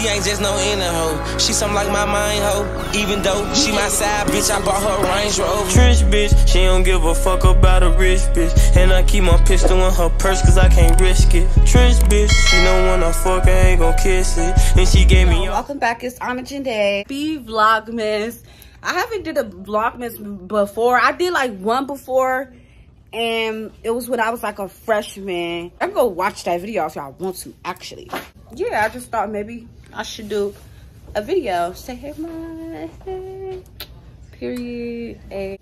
She ain't just no inner hoe. She something like my mind hoe. Even though she my side bitch, I bought her Range Rover. Trench bitch, she don't give a fuck about a rich bitch. And I keep my pistol in her purse cause I can't risk it. Trench bitch, she know when I fuck I ain't gon' kiss it. And she gave me welcome back, it's Anna Janae. Be Vlogmas. I haven't did a Vlogmas before. I did like one before. And it was when I was like a freshman. I can go watch that video if y'all want to, actually. Yeah, I just thought maybe I should do a video. Say hey, my hey. Period. Hey.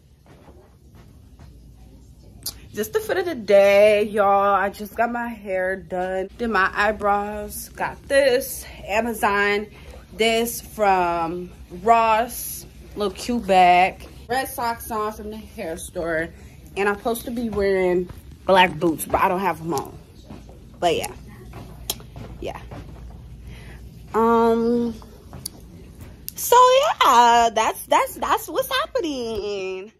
Just the fit of the day, y'all. I just got my hair done. Did my eyebrows. Got this Amazon. This from Ross. Little cute bag. Red socks on from the hair store. And I'm supposed to be wearing black boots, but I don't have them on. But yeah. Yeah. So yeah, that's what's happening.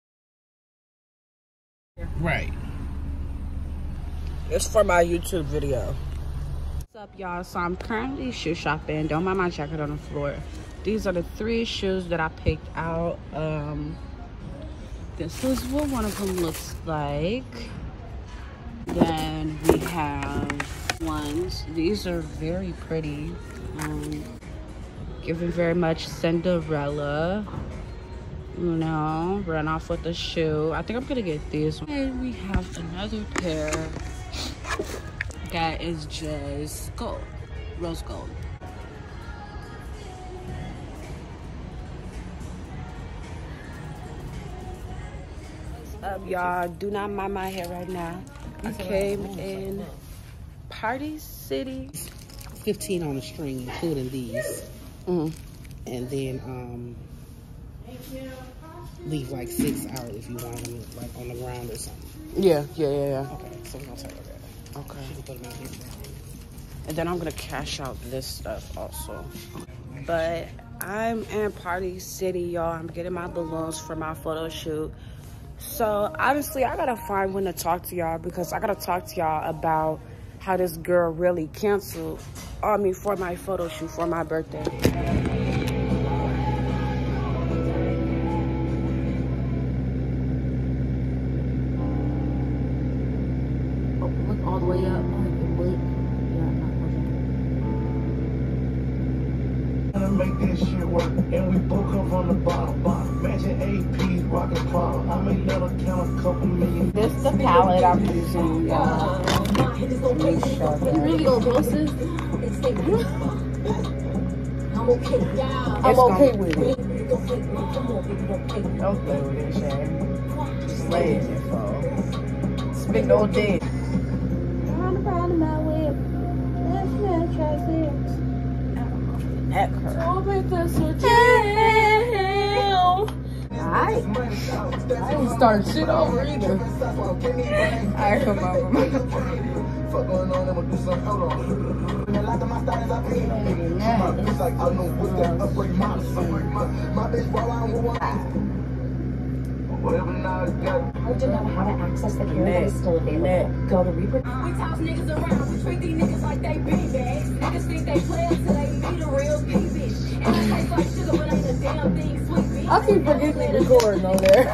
Right. It's for my YouTube video. What's up, y'all? So I'm currently shoe shopping. Don't mind my jacket on the floor. These are the 3 shoes that I picked out. This is what one of them looks like. Then we have ones. These are very pretty. Giving very much Cinderella. You know, run off with the shoe. I think I'm gonna get these. And we have another pair that is just gold, rose gold. Y'all, do not mind my hair right now. I came in Party City. 15 on the string, including these. And then leave like 6 out if you want them like on the ground or something. Yeah. Okay, so we're gonna take that. Okay. Put them in here. And then I'm gonna cash out this stuff also. But I'm in Party City, y'all. I'm getting my balloons for my photo shoot. So honestly, I gotta find when to talk to y'all because I gotta talk to y'all about how this girl really canceled on me for my photo shoot for my birthday. Oh, look all the way up. Make this shit work, and we broke up on the bottom. Imagine AP rockin' pop. I may never count a couple million. This is the palette I'm using, y'all. You really gonna post this? I'm okay with it. Don't play with it, Shay. Just lay it, folks. Speak no dick. I'm proud of my whip. Let's try this. At her. I'll make this a jail. I ain't starting shit over either. Alright, come on. How to know how to access the care that is still available. Go to reproduce. We toss niggas around, we treat these niggas like they big bags. Niggas think they play until they meet a real big bitch. And I taste like sugar, but ain't a damn thing sweet bitch. I keep forgetting to record on there.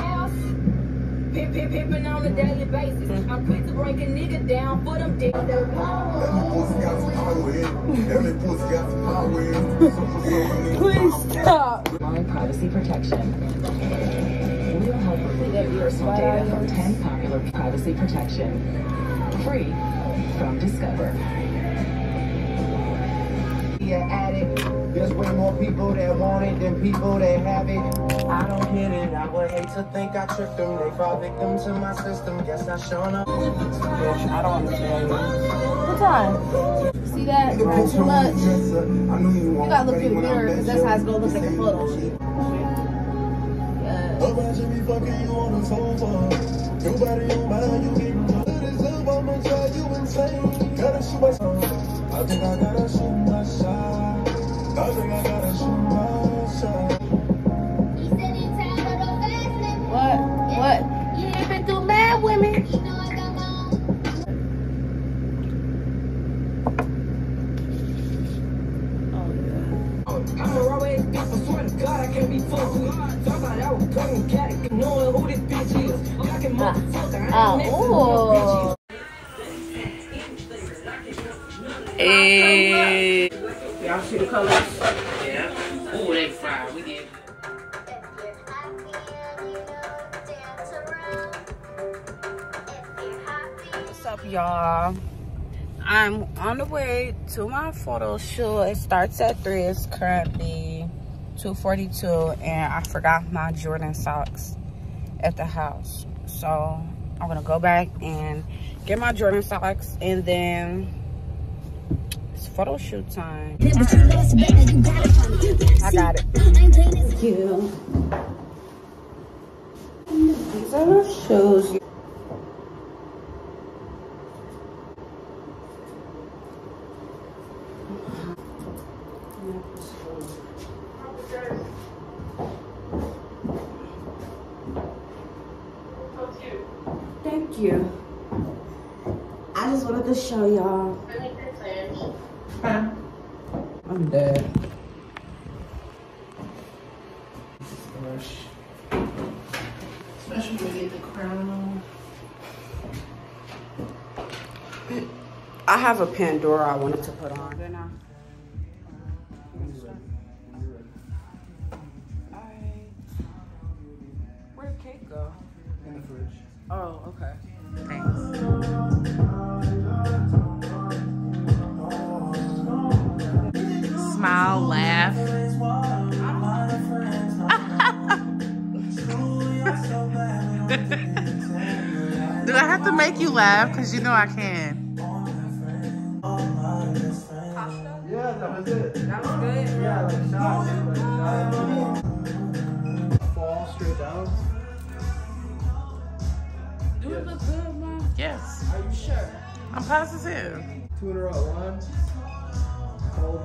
Pimpin' on a daily basis. I'm quick to break a nigga down for them dick. Please stop. Online privacy protection. We will help remove your personal data from 10 popular privacy protection. Free from Discover. Addict. There's way more people that want it than people that have it. I don't get it. I would hate to think I tricked them. They fall victim to my system. Guess I shown up. Bitch, I don't understand you. What time? See that? Not too much. You gotta look in the mirror because that's how it's gonna look like a photo. I think I gotta shoot my shot. I think I gotta shoot my shot. What? You ain't been through mad women. I swear to God, I can't be fucked with. Talk about I was coming, got it, knowing who this bitch is. Y'all can motherfucker, I ain't next to no bitches. Hey. Y'all see the colors? Yeah. Oh, they fried. We did. What's up, y'all? I'm on the way to my photo shoot. It starts at 3. It's currently 2:42, and I forgot my Jordan socks at the house. So I'm gonna go back and get my Jordan socks, and then it's photo shoot time. I got it. Thank you. These are the shoes. Thank you. I just wanted to show y'all. I'm dead. Especially when you get the crown on. I have a Pandora I wanted to put on. Where'd the cake go? In the fridge. Oh, okay. Thanks. Smile, laugh. Do I have to make you laugh? Because you know I can. Yeah, that was it. That was good. Yeah, like shots. Fall straight down. Do it look good, Mom? Yes. Are you sure? I'm positive. 2 in a row. 1. Hold.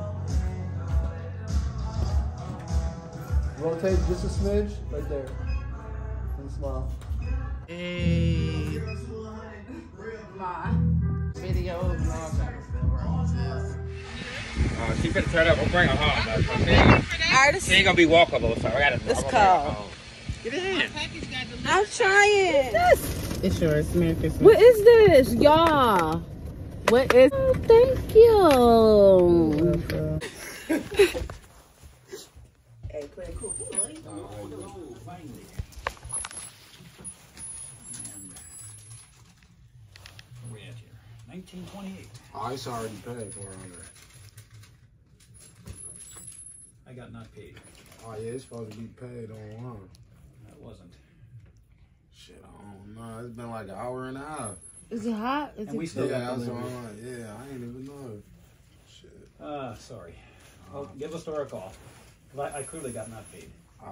Rotate just a smidge, right there. And smile. Hey. Mom. Videos and all kinds of stuff. She finna turn up. We'll bring her home. She ain't gonna be walkable, so I gotta. It's cold. Get in. I'm trying. It's yours. Merry Christmas. What is this, y'all? What is? Oh, thank you. Hey, play cool. Where we at here? 1928. Oh, it's already paid for on there. I got not paid. Oh, yeah, it's supposed to be paid online. That wasn't. Shit, I don't know. It's been like an hour and a half. Is it hot? Is And we it? still Yeah, got that's delivery. all right. Yeah, I ain't even know. Shit. Sorry. Well, give us a call. I clearly got not paid.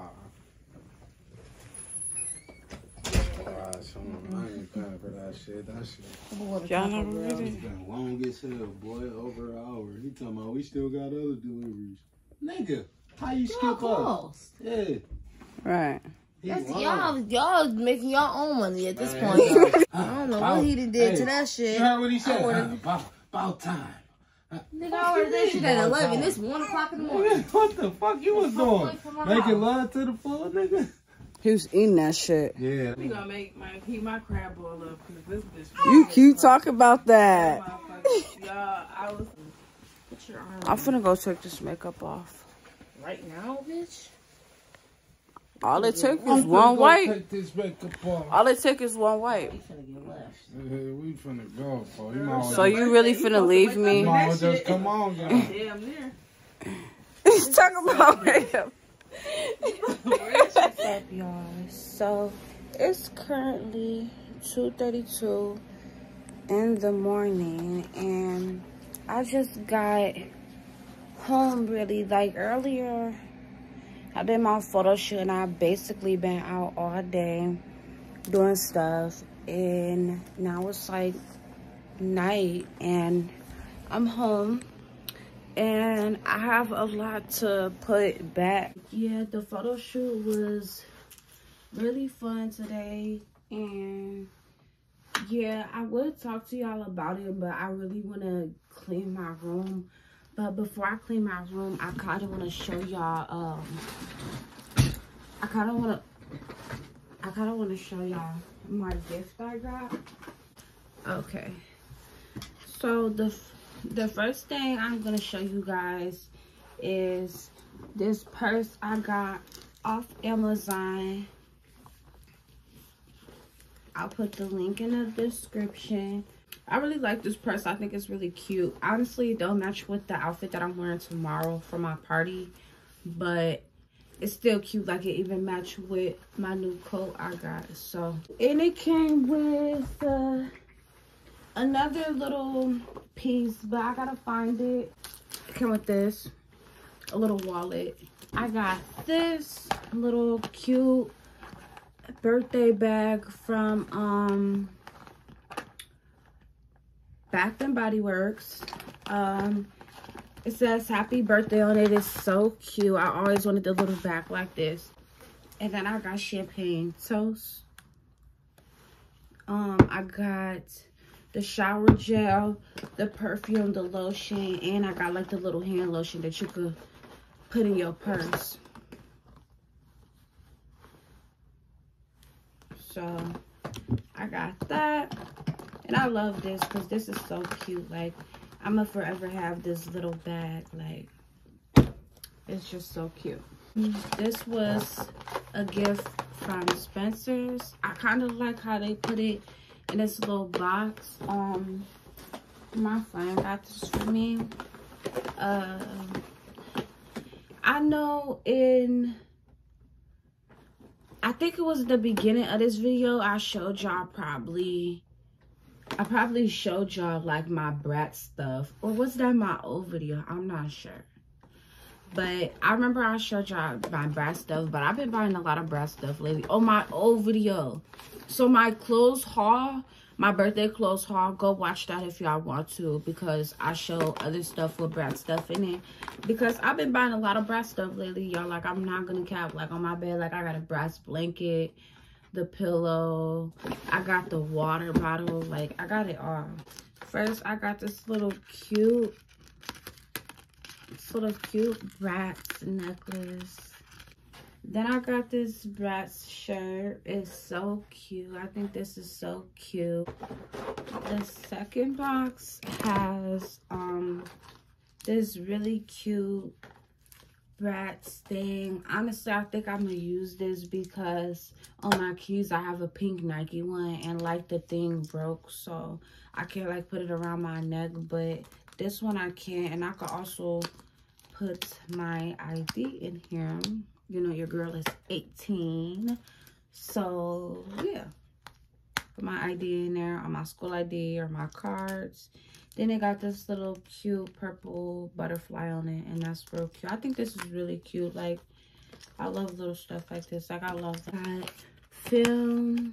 Alright, so I ain't paying for that shit. That shit. Y'all never read It's it? been long as hell, boy. Over an hour. He talking about we still got other deliveries. Nigga, how you skip up? Yeah. Right. That's y'all making your own money at this point. I don't know what he done did to that shit. You heard what he said? About time. Nigga, I ordered that shit at 11. It's 1 o'clock in the morning. What the fuck you was doing? Making love to the full nigga? He was eating that shit. Yeah. We gonna keep my crab boil up because this bitch. You keep talking about that. Y'all, I was. Put your arm I'm finna go take this makeup off. Right now, bitch? All it took is one wipe. Take this makeup off. All it took is one wipe. We finna get left. Yeah, we finna go, bro. You might So you really finna leave me? You might just come on, guys. damn near. He's talking about makeup. What's up, y'all? So it's currently 2:32 in the morning, and I just got home really like earlier. I did my photo shoot, and I've basically been out all day doing stuff, and now it's like night and I'm home. And I have a lot to put back. Yeah, the photo shoot was really fun today. And yeah, I would talk to y'all about it, but I really want to clean my room But before I clean my room, I kind of want to show y'all, I kind of want to show y'all my gift I got. Okay. So the first thing I'm going to show you guys is this purse I got off Amazon. I'll put the link in the description. I really like this purse. I think it's really cute. Honestly, it don't match with the outfit that I'm wearing tomorrow for my party, but it's still cute. Like, it even matched with my new coat I got. So, and it came with another little piece, but I gotta find it. It came with this, a little wallet. I got this little cute birthday bag from Bath and Body Works. It says happy birthday on it. It's so cute. I always wanted the little bag like this. And then I got champagne toast. I got the shower gel, the perfume, the lotion, and I got like the little hand lotion that you could put in your purse. So I got that. And I love this because this is so cute. Like, I'm gonna forever have this little bag. Like, it's just so cute. This was a gift from Spencer's. I kind of like how they put it in this little box. My friend got this for me. I know I think it was the beginning of this video, I showed y'all I probably showed y'all like my Brat stuff, or was that my old video? I'm not sure, but I remember I showed y'all my Brat stuff. But I've been buying a lot of Brat stuff lately on my old video. So my clothes haul, my birthday clothes haul, go watch that if y'all want to, because I show other stuff with Brat stuff in it. Because I've been buying a lot of Brat stuff lately, y'all. Like, I'm not gonna cap. Like, on my bed, like, I got a Bratz blanket, the pillow, I got the water bottle, like, I got it all. First, I got this little cute Bratz necklace. Then I got this Bratz shirt. It's so cute. I think this is so cute. The second box has this really cute Bratz thing. Honestly, I think I'm gonna use this because on my keys I have a pink Nike one, and like the thing broke, so I can't like put it around my neck. But this one I can, and I could also put my ID in here. You know, your girl is 18, so yeah, put my ID in there, on my school ID or my cards. Then it got this little cute purple butterfly on it, and that's real cute. I think this is really cute. Like, I love little stuff like this. Like, I love that. Film.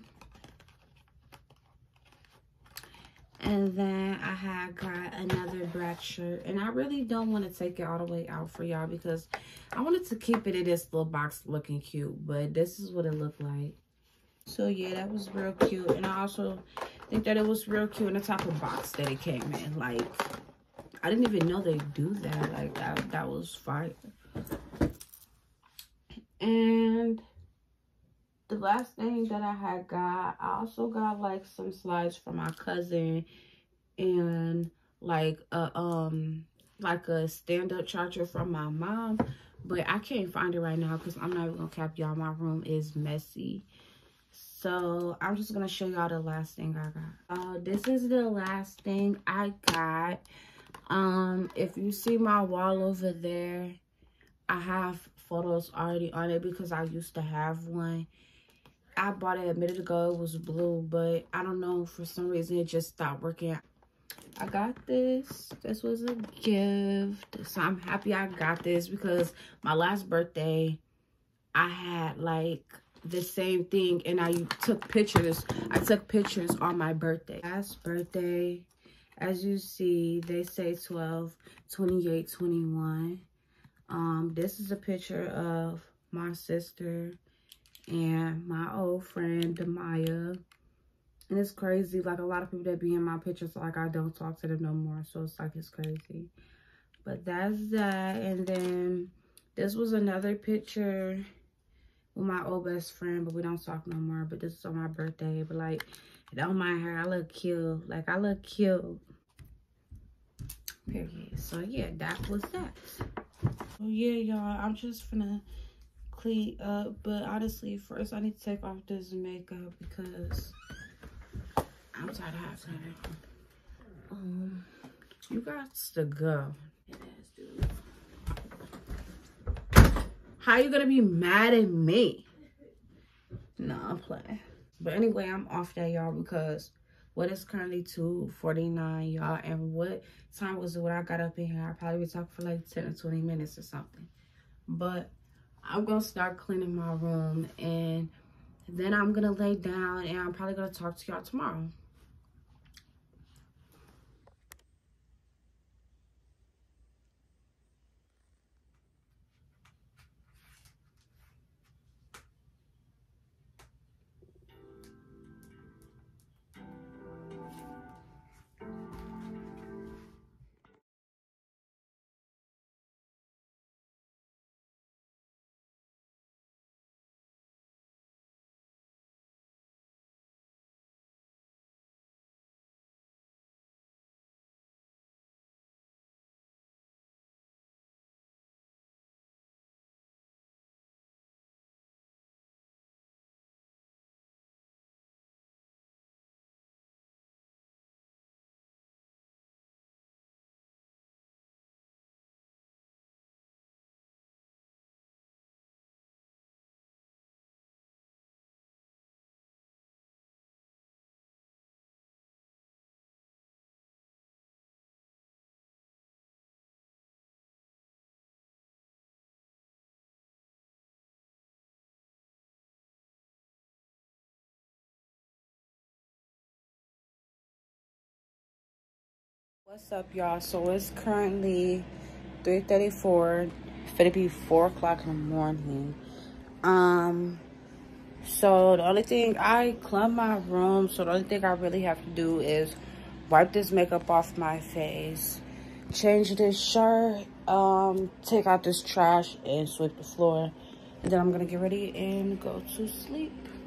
And then I had got another Brat shirt. And I really don't want to take it all the way out for y'all because I wanted to keep it in this little box looking cute. But this is what it looked like. So, yeah, that was real cute. And I also think that it was real cute in the type of box that it came in. Like, I didn't even know they do that. Like, that was fire. And the last thing that I had got, I also got like some slides from my cousin and like a stand-up charger from my mom, but I can't find it right now because I'm not even gonna cap y'all. My room is messy, so I'm just gonna show y'all the last thing I got. This is the last thing I got. If you see my wall over there, I have photos already on it because I used to have one. I bought it a minute ago. It was blue, but I don't know, for some reason it just stopped working. I got this. This was a gift, so I'm happy I got this because my last birthday I had like the same thing, and I took pictures. I took pictures on my birthday. Last birthday, as you see, they say 12, 28, 21. This is a picture of my sister and my old friend Demaya. And it's crazy, like a lot of people that be in my pictures, like I don't talk to them no more, so it's like, it's crazy. But that's that. And then this was another picture with my old best friend, but we don't talk no more. But this is on my birthday. But like, don't mind her, I look cute. Like, I look cute. Period. So yeah, that was that. So yeah, y'all, I'm just finna clean up. But honestly, first I need to take off this makeup because I'm tired of having it. You got to go. How you gonna be mad at me? Nah, I'm playing. But anyway, I'm off that, y'all, because what is currently 2:49, y'all, and what time was it when I got up in here? I probably been talking for like 10 or 20 minutes or something. But I'm gonna start cleaning my room, and then I'm gonna lay down, and I'm probably gonna talk to y'all tomorrow. What's up, y'all? So it's currently 3:34, finna be 4 o'clock in the morning. So the only thing, I cleaned my room, so the only thing I really have to do is wipe this makeup off my face, change this shirt, take out this trash and sweep the floor, and then I'm gonna get ready and go to sleep.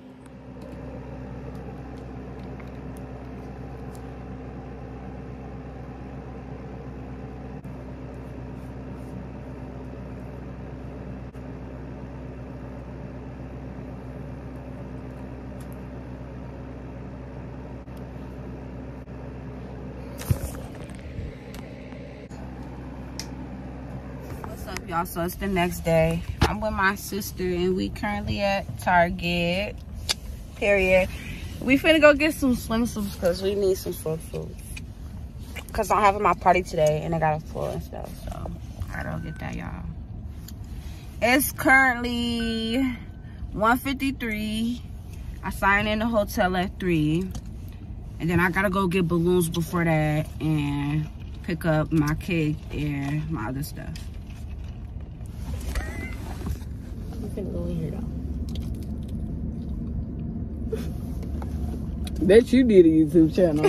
Y'all, so it's the next day. I'm with my sister and we currently at Target. Period. We finna go get some swimsuits because we need some swimsuits. Because I'm having my party today and I got a floor and stuff. So I gotta go get that, y'all. It's currently 1:53. I signed in the hotel at 3. And then I gotta go get balloons before that and pick up my cake and my other stuff. Gonna go in here though. Bet you did a YouTube channel.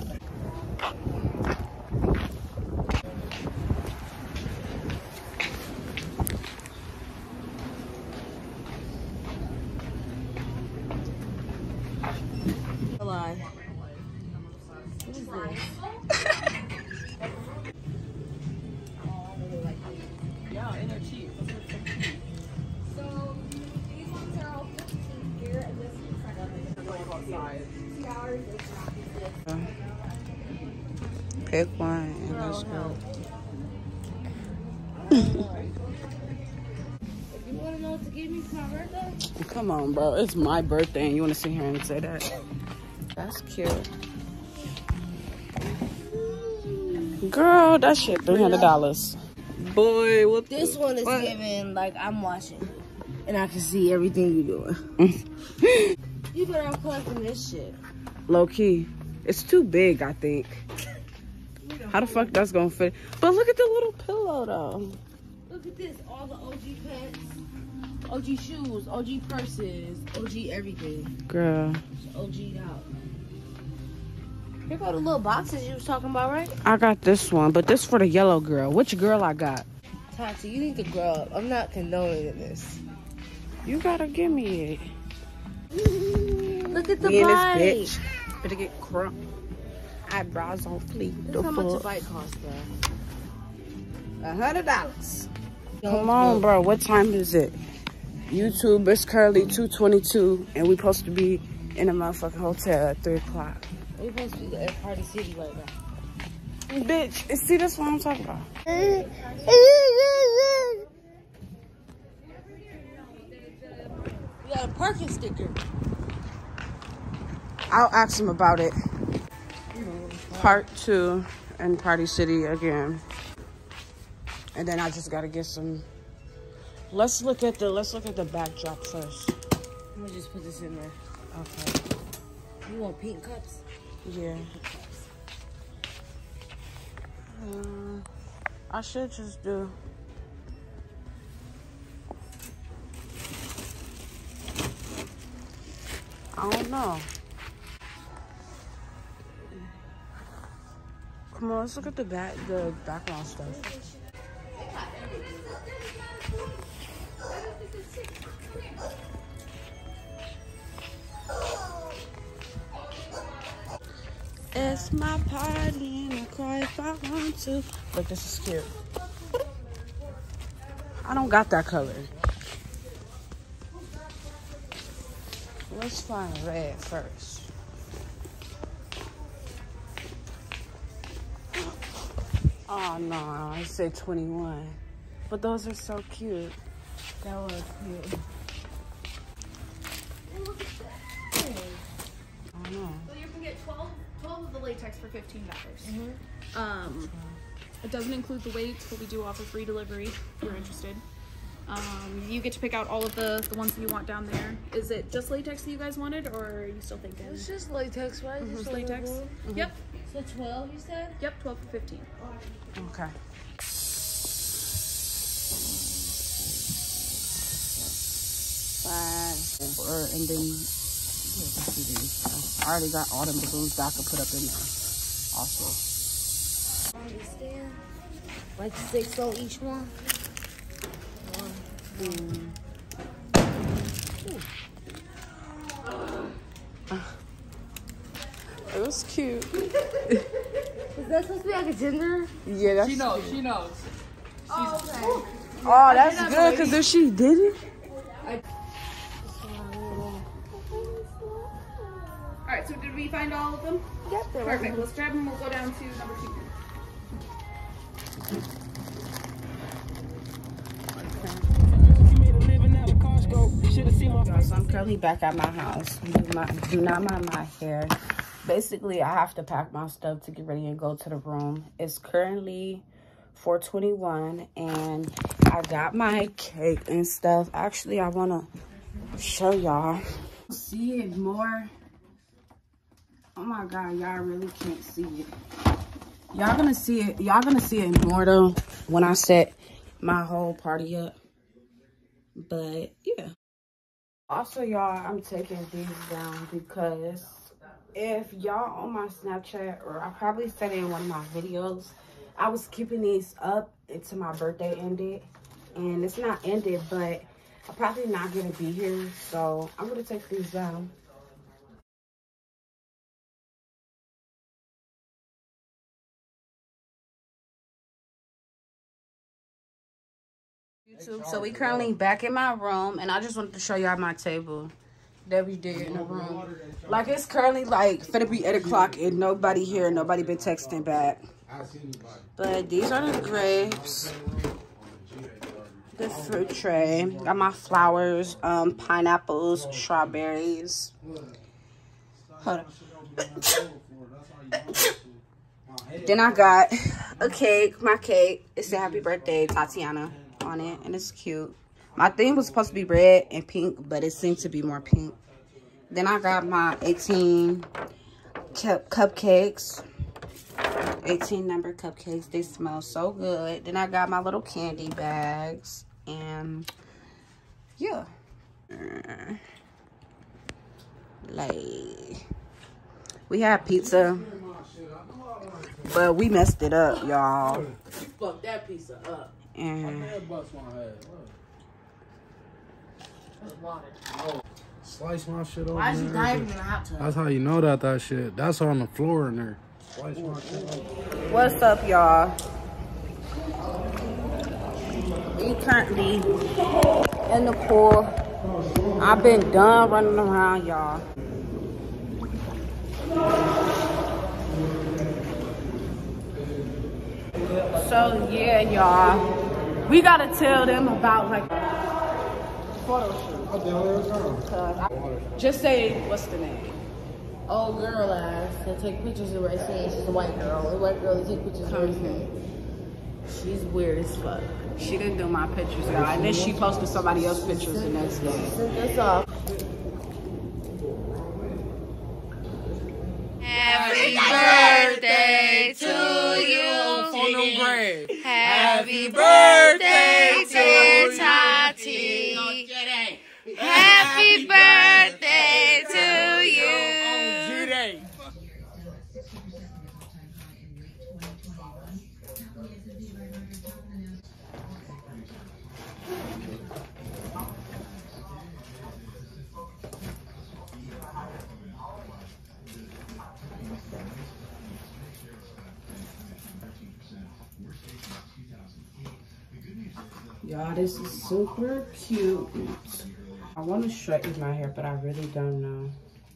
Lie. What is this? Yeah, and they're cheap. So these ones are all 15 here, and this one's like Pick one and let's go. If you want to know what to give me for my birthday? Come on, bro. It's my birthday and you want to sit here and say that? That's cute. Girl, that shit $300. Boy, what This one is giving like I'm watching. And I can see everything you're doing. You better I'm collecting this shit. Low key. It's too big, I think. How the fuck that's gonna fit? But look at the little pillow though. Look at this, all the OG pets, OG shoes, OG purses, OG everything. Girl. OG'd out. Here go the little boxes you was talking about, right? I got this one, but this for the yellow girl. Which girl I got? Tati, you need to grow up. I'm not condoning this. You gotta give me it. Look at the Me bite. and this bitch better get crump. Eyebrows on fleek. Look how much a bite costs, bro. $100. Come on, bro. What time is it? YouTube, it's currently 2:22, and we supposed to be in a motherfucking hotel at 3 o'clock. We supposed to be at Party City right now. Bitch, see, that's what I'm talking about. You got a parking sticker. I'll ask him about it. Part 2 in Party City again. And then I just gotta get some. Let's look at the backdrop first. Let me just put this in there. Okay. You want pink cups? Yeah. I should just do. I don't know. Come on, let's look at the background stuff. It's my party and I cry if I want to. Look, this is cute. I don't got that color. Let's find red first. Oh no, I said 21. But those are so cute. That was cute. I don't know. So you can get 12 of the latex for $15. It doesn't include the weights, but we do offer free delivery if you're interested. You get to pick out all of the ones that you want down there. Is it just latex that you guys wanted, or are you still thinking? It's just latex, right? Just latex? Yep. So 12, you said? Yep, 12 for 15. Okay. And then I already got all them balloons that I could put up in there. Also. Understand? Like 6 on each one. It was cute. Is that supposed to be like a gender? Yeah, that's She knows. She knows. Oh, okay. Oh, that's good, because if she didn't. Alright, so did we find all of them? Yep, they're right. Perfect. Let's grab them. We'll go down to number 2. So I'm currently back at my house. Do not mind my hair. Basically, I have to pack my stuff to get ready and go to the room. It's currently 4:21, and I got my cake and stuff. Actually, I want to show y'all. See it more. Oh my God, y'all really can't see it. Y'all gonna see it. Y'all gonna see it more though when I set my whole party up. But yeah. Also, y'all, I'm taking these down because if y'all on my Snapchat, or I probably said it in one of my videos, I was keeping these up until my birthday ended. And it's not ended, but I'm probably not gonna be here. So I'm gonna take these down. YouTube. So we currently back in my room, and I just wanted to show y'all my table that we did in the room. Like, it's currently like finna be 8 o'clock and nobody here, nobody been texting back. But these are the grapes, the fruit tray. Got my flowers, pineapples, strawberries. Hold on. Then I got a cake, my cake. It said happy birthday, Tatiana, on it, and it's cute. My theme was supposed to be red and pink, but it seemed to be more pink. Then I got my 18 cupcakes, 18 number cupcakes. They smell so good. Then I got my little candy bags, and yeah, like we had pizza But we messed it up, y'all. You fucked that pizza up. And Slice my shit over. Why is you diving in the hot tub? That's how you know that shit. That's on the floor in there. Slice my shit over. what's up, y'all? We currently in the pool. I've been done running around, y'all. So yeah, y'all, we gotta tell them about like photo shoot. Just say what's the name? Old girl ass that take pictures of her scene. She's a white girl. A white girl that take pictures of her scene. She's weird as fuck. She didn't do my pictures, y'all, and then she posted somebody else's pictures the next day. Send this off. Happy birthday to you. Happy birthday to Tati. Happy birthday to you. Y'all, this is super cute. I want to straighten my hair, but I really don't know.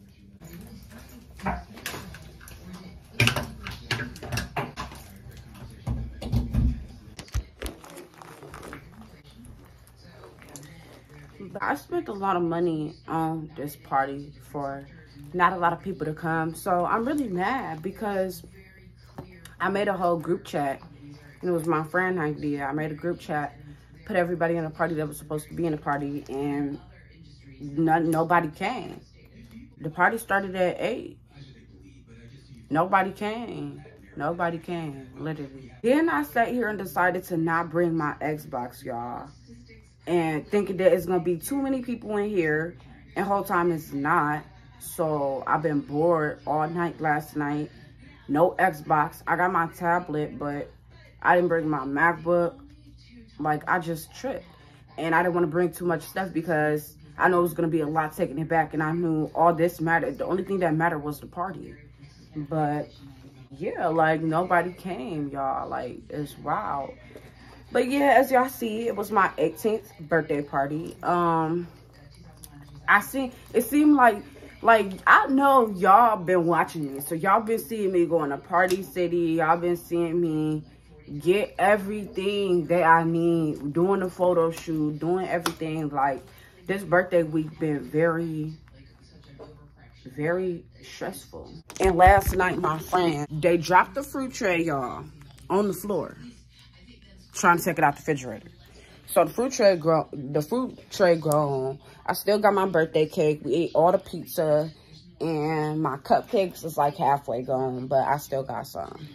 I spent a lot of money on this party for not a lot of people to come. So I'm really mad because I made a whole group chat. And it was my friend idea. I made a group chat, put everybody in a party that was supposed to be in a party, and nobody came. The party started at 8. Nobody came. Nobody came, literally. Then I sat here and decided to not bring my Xbox, y'all. And thinking that it's gonna be too many people in here, and whole time it's not. So I've been bored all night last night. No Xbox. I got my tablet, but I didn't bring my MacBook. Like, I just tripped. And I didn't want to bring too much stuff because I know it was going to be a lot taking it back. And I knew all this mattered. The only thing that mattered was the party. But, yeah, like, nobody came, y'all. Like, it's wild. But, yeah, as y'all see, it was my 18th birthday party. It seemed like, I know y'all been watching me. So, y'all been seeing me going to Party City. Y'all been seeing me get everything that I need, doing the photo shoot, doing everything. Like, this birthday week been very, very stressful. And last night, my friend, they dropped the fruit tray, y'all, on the floor, trying to take it out the refrigerator. So the fruit tray gone. I still got my birthday cake. We ate all the pizza, and my cupcakes is like halfway gone, but I still got some.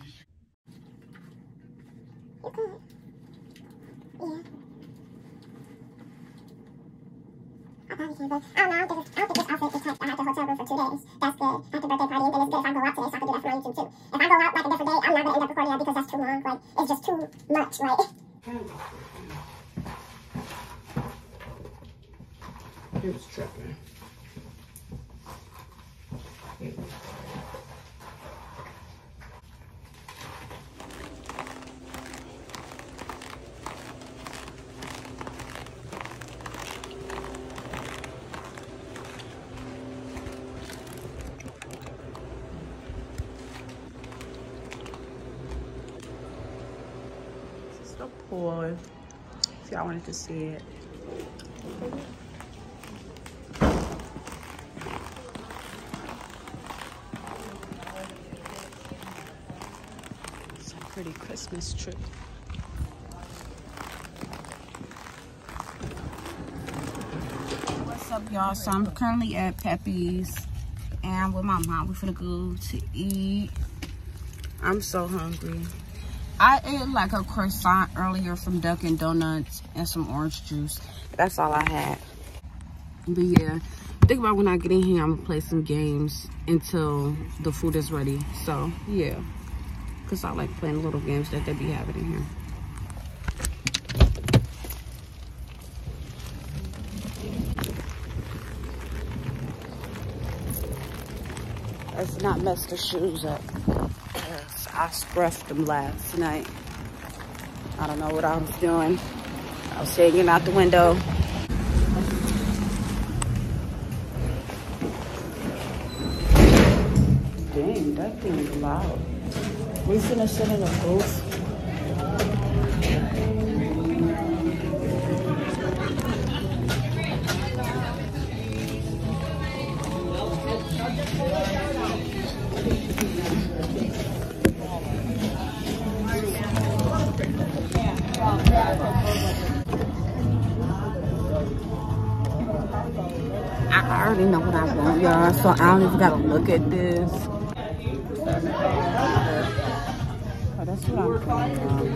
I don't think this outfit is tight. I had the hotel room for 2 days. That's good. Happy birthday party. And then it's good if I go out today, so I can do that for my YouTube too. If I go out like a different day, I'm not gonna end up recording that because that's too long. Like, it's just too much. Like, it was tripping. Pool, if y'all wanted to see it. It's a pretty Christmas tree. What's up, y'all? So I'm currently at Pepe's and with my mom. We're finna go to eat. I'm so hungry. I ate like a croissant earlier from Dunkin' Donuts and some orange juice. That's all I had. But yeah, think about when I get in here, I'm gonna play some games until the food is ready. So yeah, because I like playing little games that they be having in here. Let's not mess the shoes up. I scruffed them last night. I don't know what I was doing. I was hanging out the window. Dang, that thing is loud. We finna sit in a booth. I already know what I want, y'all, so I don't even gotta look at this. Oh, that's what I'm thinking.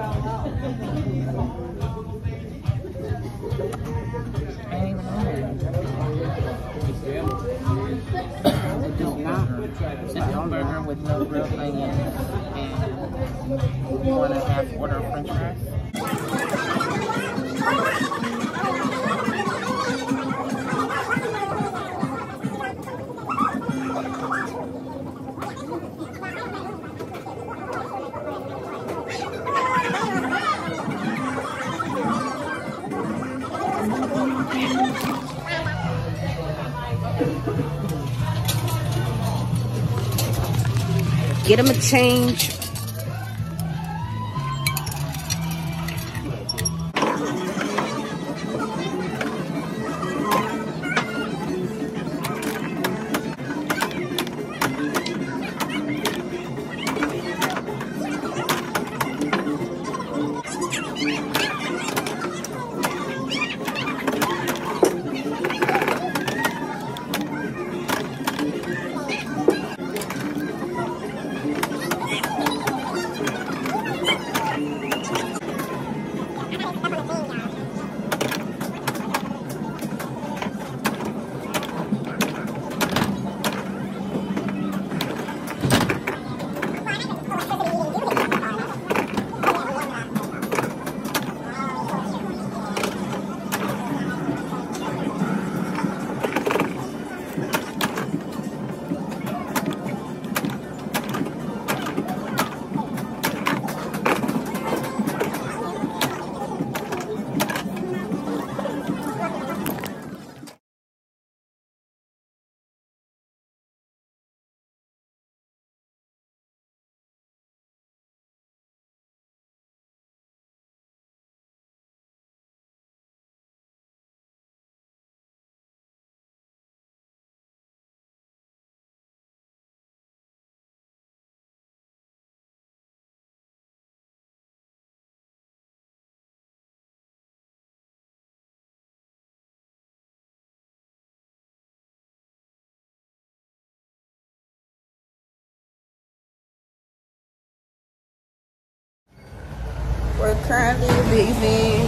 It's a burger with no grilled onions and 1.5 order of french fries. Get him a change. We're currently leaving.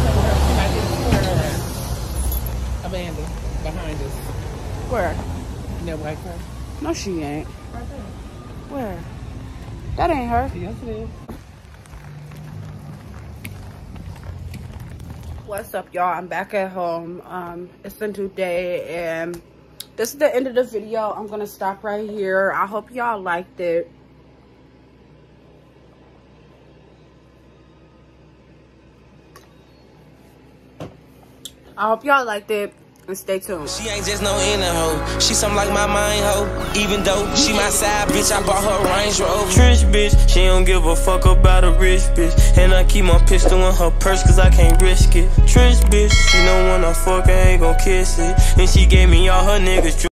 Amanda, behind us. Where? In that white car. No, she ain't. Where? That ain't her. Yes, it is. What's up, y'all? I'm back at home. It's a new day, and this is the end of the video. I'm gonna stop right here. I hope y'all liked it. I hope y'all liked it, and stay tuned. She ain't just no inner hoe. She something like my mind hoe. Even though she my side bitch, I bought her Range Rover. Trench bitch, she don't give a fuck about a rich bitch. And I keep my pistol in her purse cause I can't risk it. Trench bitch, she know when I fuck I ain't gon' kiss it. And she gave me all her niggas.